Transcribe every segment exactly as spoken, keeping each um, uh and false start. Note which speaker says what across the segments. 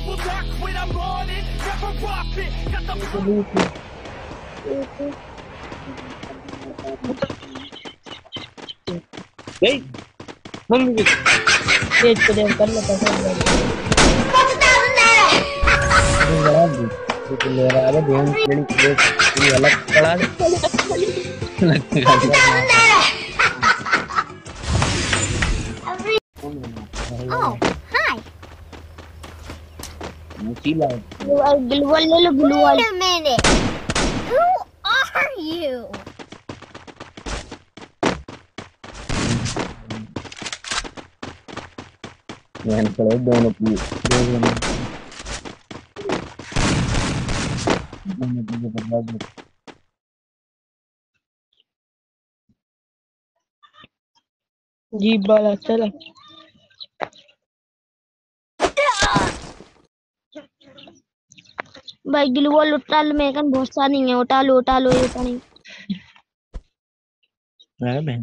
Speaker 1: will not quit, I'm on it, never rock it. Got the
Speaker 2: Hey, mummy.
Speaker 3: तेज को देख कर लेता था
Speaker 2: तो मेरा आगे बेन बेन ये अलग पड़ा
Speaker 4: Oh, hi.
Speaker 2: मुसीला
Speaker 3: ग्लू वाल ले लो ग्लू वाल
Speaker 4: Wait a minute. Who are you?
Speaker 2: ഞാൻ കളെ दोनों की दोनों दोनों की बर्बाद
Speaker 3: जी बाला चला भाई ग्लू वाल उठा लो मेरे कन बहुत सारी नहीं है उठा लो उठा लो ये पानी
Speaker 2: है बहन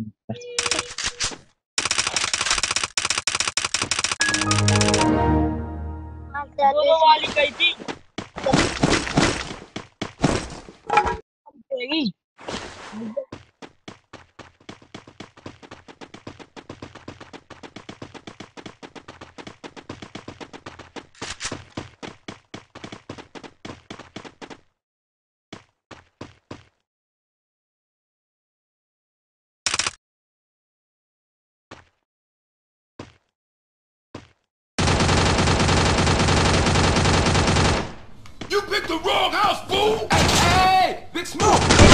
Speaker 3: दोनों वाली गई थी
Speaker 1: You picked the wrong house, fool! Hey, hey, Big Smoke!